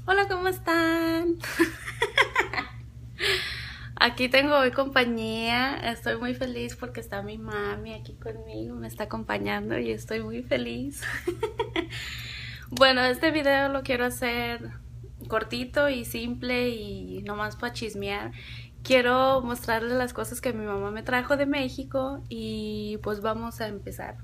Hola, ¿cómo están? Aquí tengo hoy compañía. Estoy muy feliz porque está mi mami aquí conmigo, me está acompañando y estoy muy feliz. Bueno, este video lo quiero hacer cortito y simple y nomás para chismear. Quiero mostrarles las cosas que mi mamá me trajo de México y pues vamos a empezar.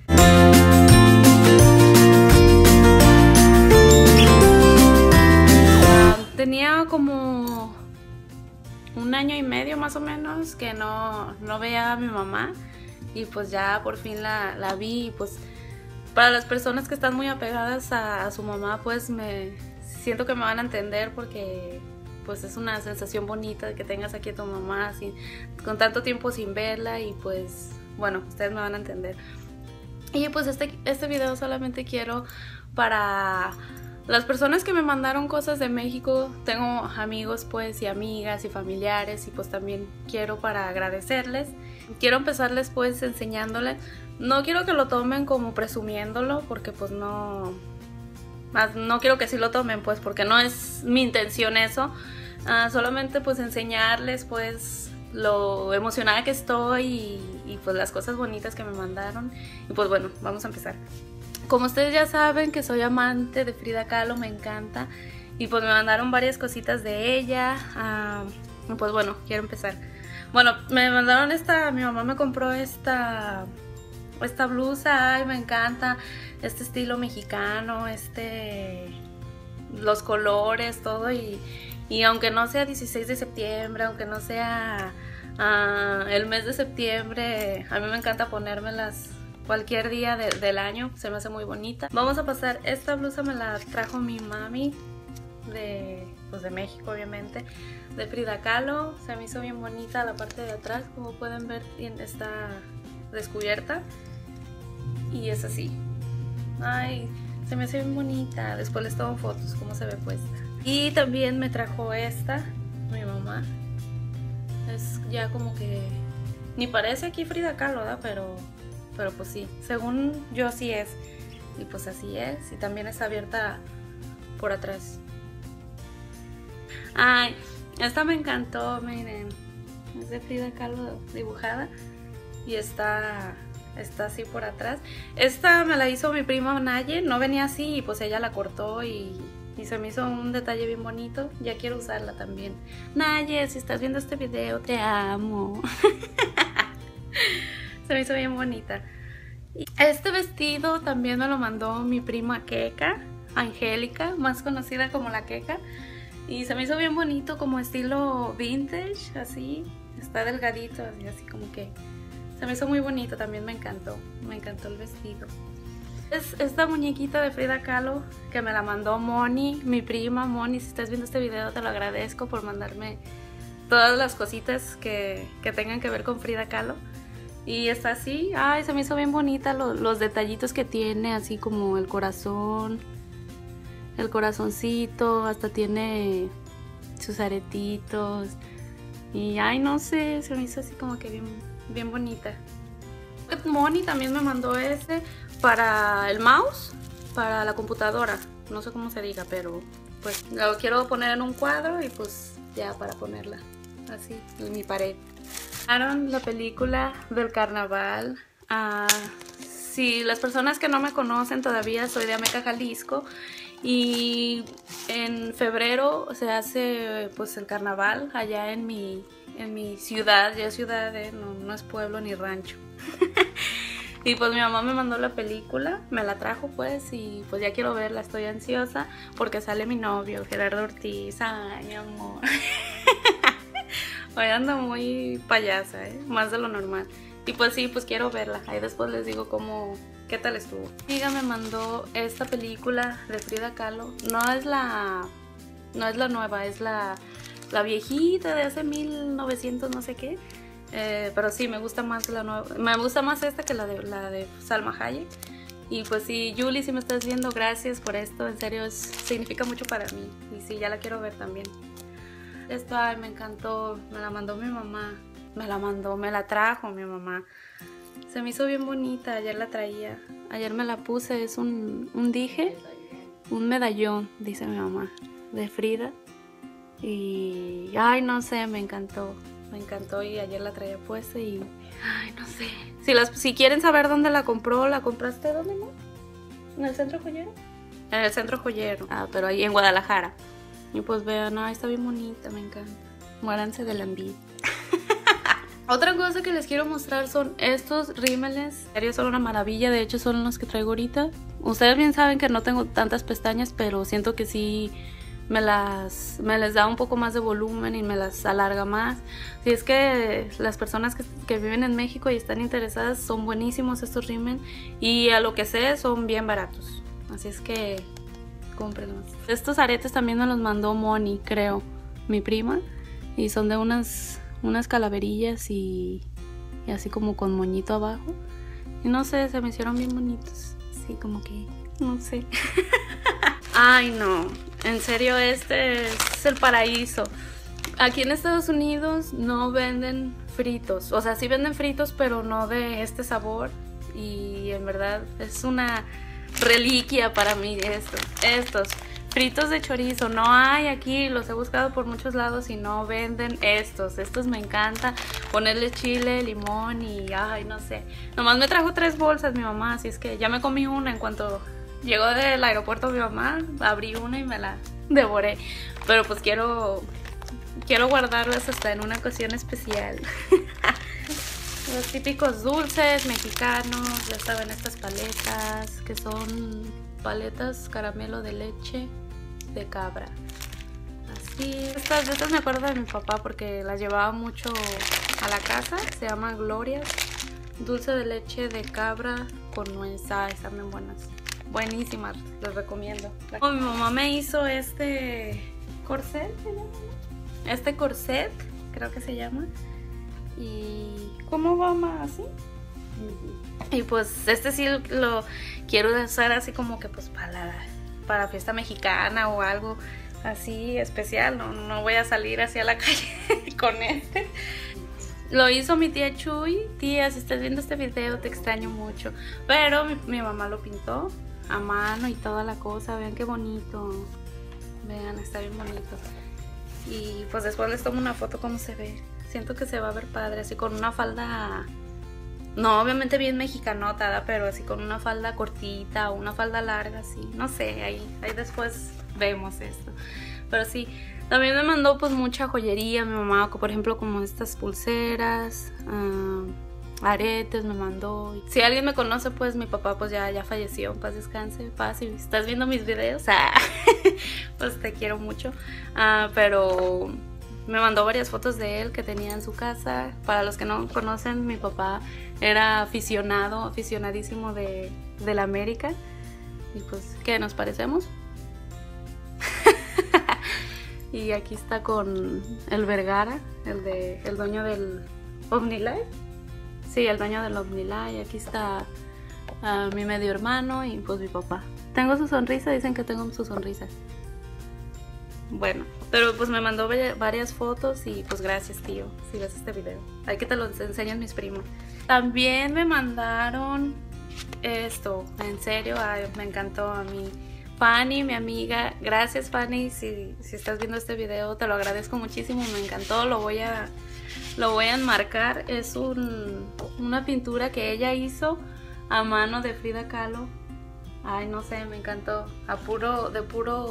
Tenía como un año y medio más o menos que no veía a mi mamá y pues ya por fin la vi y pues para las personas que están muy apegadas a su mamá pues me siento que me van a entender porque pues es una sensación bonita de que tengas aquí a tu mamá así, con tanto tiempo sin verla y pues bueno, ustedes me van a entender. Y pues este video solamente quiero para las personas que me mandaron cosas de México. Tengo amigos pues y amigas y familiares y pues también quiero para agradecerles. Quiero empezarles pues enseñándoles. No quiero que lo tomen como presumiéndolo porque pues no quiero que sí lo tomen pues porque no es mi intención eso. Solamente pues enseñarles pues lo emocionada que estoy y pues las cosas bonitas que me mandaron. Y pues bueno, vamos a empezar. Como ustedes ya saben que soy amante de Frida Kahlo, me encanta. Y pues me mandaron varias cositas de ella. Pues bueno, quiero empezar. Bueno, me mandaron mi mamá me compró esta blusa, ay, me encanta. Este estilo mexicano, los colores, todo. Y aunque no sea 16 de septiembre, aunque no sea el mes de septiembre, a mí me encanta ponérmelas cualquier día del año, se me hace muy bonita. Vamos a pasar, esta blusa me la trajo mi mami de México, obviamente, de Frida Kahlo. Se me hizo bien bonita la parte de atrás, como pueden ver está descubierta y es así. Ay, se me hace bien bonita. Después les tomo fotos cómo se ve puesta. Y también me trajo esta mi mamá. Es ya como que ni parece aquí Frida Kahlo, ¿verdad? Pero pues sí, según yo sí es. Y pues así es. Y también está abierta por atrás. Ay, esta me encantó, miren. Es de Frida Kahlo dibujada. Y está así por atrás. Esta me la hizo mi prima Naye. No venía así y pues ella la cortó y se me hizo un detalle bien bonito. Ya quiero usarla también. Naye, si estás viendo este video, te amo. Se me hizo bien bonita. Este vestido también me lo mandó mi prima Keka, Angélica, más conocida como la Keka. Y se me hizo bien bonito, como estilo vintage, así. Está delgadito, así como que se me hizo muy bonito, también me encantó el vestido. Es esta muñequita de Frida Kahlo que me la mandó Moni, mi prima Moni. Si estás viendo este video te lo agradezco por mandarme todas las cositas que tengan que ver con Frida Kahlo. Y está así, ay, se me hizo bien bonita los detallitos que tiene, así como el corazón, el corazoncito, hasta tiene sus aretitos. Y ay, no sé, se me hizo así como que bien bonita. Moni también me mandó para el mouse, para la computadora. No sé cómo se diga, pero pues lo quiero poner en un cuadro y pues ya para ponerla así en mi pared. La película del carnaval. Si las personas que no me conocen todavía, soy de Ameca, Jalisco, y en febrero se hace pues el carnaval allá en mi ciudad. Ya es ciudad, no es pueblo ni rancho. Y pues mi mamá me mandó la película, me la trajo pues y pues ya quiero verla, estoy ansiosa porque sale mi novio, Gerardo Ortiz. Ay, mi amor. Hoy ando muy payasa, más de lo normal. Y pues sí, pues quiero verla. Ahí después les digo qué tal estuvo. Mi amiga me mandó esta película de Frida Kahlo. No es la nueva, es la viejita de hace 1900 no sé qué. Pero sí, me gusta más la nueva. Me gusta más esta que la de Salma Hayek. Y pues sí, Julie, si me estás viendo, gracias por esto. En serio, significa mucho para mí. Y sí, ya la quiero ver también. Esto, ay, me encantó. Me la mandó mi mamá. Me la trajo mi mamá. Se me hizo bien bonita. Ayer la traía. Ayer me la puse. Es un dije. Un medallón, dice mi mamá. de Frida. Y ay, no sé, me encantó y ayer la traía puesta y ay, no sé. Si quieren saber dónde la compró, ¿la compraste dónde, no? ¿En el centro joyero? En el centro joyero. Ah, pero ahí en Guadalajara. Y pues vean, ay, está bien bonita, me encanta. Muéranse de la envidia. Otra cosa que les quiero mostrar son estos rímeles. En serio, son una maravilla, de hecho son los que traigo ahorita. Ustedes bien saben que no tengo tantas pestañas, pero siento que sí me les da un poco más de volumen y me las alarga más. Si es que las personas que viven en México y están interesadas, son buenísimos estos rímel y a lo que sé son bien baratos. Así es que cómprenlos. Estos aretes también me los mandó Moni, creo, mi prima, y son de unas calaverillas y así como con moñito abajo. Y no sé, se me hicieron bien bonitos. Sí, como que, no sé. Ay, no. En serio, este es el paraíso. Aquí en Estados Unidos no venden fritos. O sea, sí venden fritos, pero no de este sabor. Y en verdad es una reliquia para mí estos fritos de chorizo. No hay aquí, los he buscado por muchos lados y no venden estos. Estos me encanta. Ponerle chile, limón y ay, no sé. Nomás me trajo 3 bolsas mi mamá, así es que ya me comí una en cuanto llegó del aeropuerto mi mamá, abrí una y me la devoré. Pero pues quiero guardarlas hasta en una ocasión especial. Los típicos dulces mexicanos, ya saben, estas paletas, que son paletas caramelo de leche de cabra. Así, estas me acuerdo de mi papá porque las llevaba mucho a la casa, se llama Glorias. Dulce de leche de cabra con nuez, están bien buenas. Buenísimas, les recomiendo. Mi mamá me hizo este corset, ¿se llama? Este corset, creo que se llama. Y ¿cómo va más así? Y pues este sí lo quiero usar así como que pues para fiesta mexicana o algo así especial. No voy a salir hacia la calle con este. Lo hizo mi tía Chuy. Tía, si estás viendo este video te extraño mucho. Pero mi mamá lo pintó a mano y toda la cosa. Vean qué bonito. Vean, está bien bonito. Y pues después les tomo una foto cómo se ve. Siento que se va a ver padre, así con una falda, no, obviamente bien mexicanota, pero así con una falda cortita o una falda larga, así, no sé, ahí después vemos esto. Pero sí, también me mandó pues mucha joyería mi mamá, por ejemplo como estas pulseras, aretes me mandó. Si alguien me conoce, pues mi papá pues ya falleció, en paz descanse. Paz, si estás viendo mis videos, pues te quiero mucho. Pero me mandó varias fotos de él que tenía en su casa. Para los que no conocen, mi papá era aficionadísimo de la América. Y pues, ¿qué? ¿Nos parecemos? Y aquí está con el Vergara, el dueño del OmniLife. Sí, el dueño del OmniLife. Aquí está mi medio hermano y pues mi papá. Tengo su sonrisa, dicen que tengo su sonrisa. Bueno, pero pues me mandó varias fotos y pues gracias, tío, si ves este video. Hay que te los enseñan mis primos. También me mandaron esto, en serio, me encantó a mí. Fanny, mi amiga, gracias Fanny, si estás viendo este video te lo agradezco muchísimo, me encantó, lo voy a enmarcar. Es una pintura que ella hizo a mano de Frida Kahlo. Ay, no sé, me encantó, de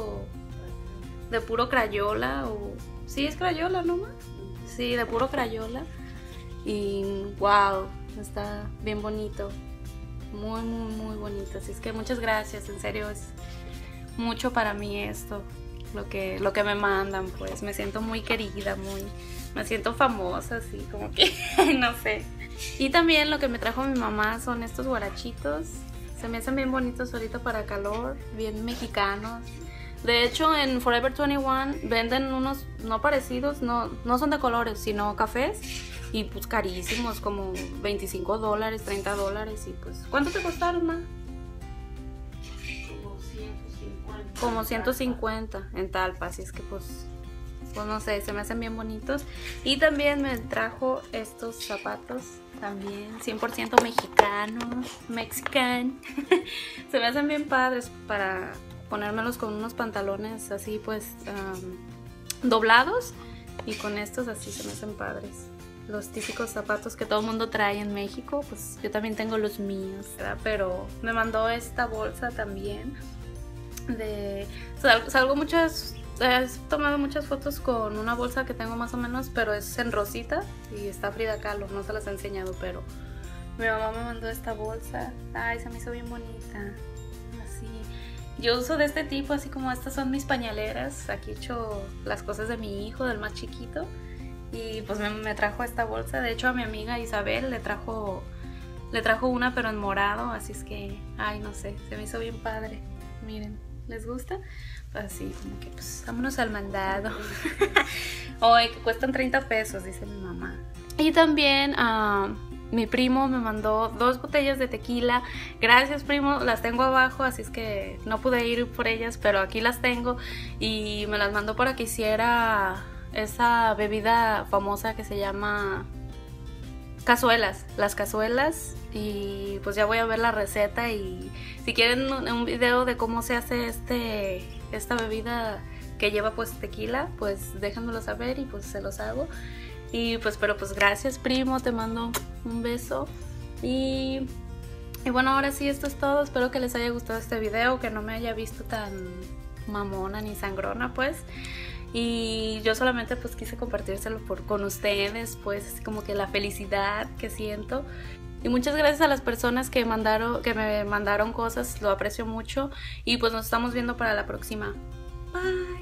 puro crayola, o sí es crayola nomás, sí, de puro crayola. Y wow, está bien bonito, muy muy bonito. Así es que muchas gracias, en serio es mucho para mí esto, lo que me mandan, pues me siento muy querida, me siento famosa, así como que no sé. Y también lo que me trajo mi mamá son estos guarachitos, se me hacen bien bonitos ahorita para calor, bien mexicanos. De hecho, en Forever 21 venden unos no parecidos, no son de colores, sino cafés. Y pues carísimos, como $25, $30. Y pues, ¿cuánto te costaron, ma? Como 150 en Talpa, así es que pues no sé, se me hacen bien bonitos. Y también me trajo estos zapatos, también 100% mexicanos, mexican. Se me hacen bien padres para ponérmelos con unos pantalones así pues doblados, y con estos así se me hacen padres. Los típicos zapatos que todo el mundo trae en México, pues yo también tengo los míos, ¿verdad? Pero me mandó esta bolsa también. Salgo muchas, he tomado muchas fotos con una bolsa que tengo más o menos, pero es en rosita y está Frida Kahlo, no se las he enseñado, pero mi mamá me mandó esta bolsa. Ay, se me hizo bien bonita. Así. Yo uso de este tipo, así como estas son mis pañaleras. Aquí he hecho las cosas de mi hijo, del más chiquito. Y pues me trajo esta bolsa. De hecho a mi amiga Isabel le trajo una, pero en morado. Así es que, ay, no sé, se me hizo bien padre. Miren, ¿les gusta? Pues así, como que pues vámonos al mandado. Ay, que cuestan 30 pesos, dice mi mamá. Y también mi primo me mandó 2 botellas de tequila. Gracias, primo, las tengo abajo, así es que no pude ir por ellas, pero aquí las tengo. Y me las mandó para que hiciera esa bebida famosa que se llama cazuelas, las cazuelas. Y pues ya voy a ver la receta, y si quieren un video de cómo se hace esta bebida que lleva pues tequila, pues déjenmelo saber y pues se los hago. Y pues, pero pues gracias, primo, te mando un beso. Y bueno, ahora sí, esto es todo. Espero que les haya gustado este video, que no me haya visto tan mamona ni sangrona pues. Y yo solamente pues quise compartírselo con ustedes, pues como que la felicidad que siento. Y muchas gracias a las personas que me mandaron cosas, lo aprecio mucho. Y pues nos estamos viendo para la próxima. Bye.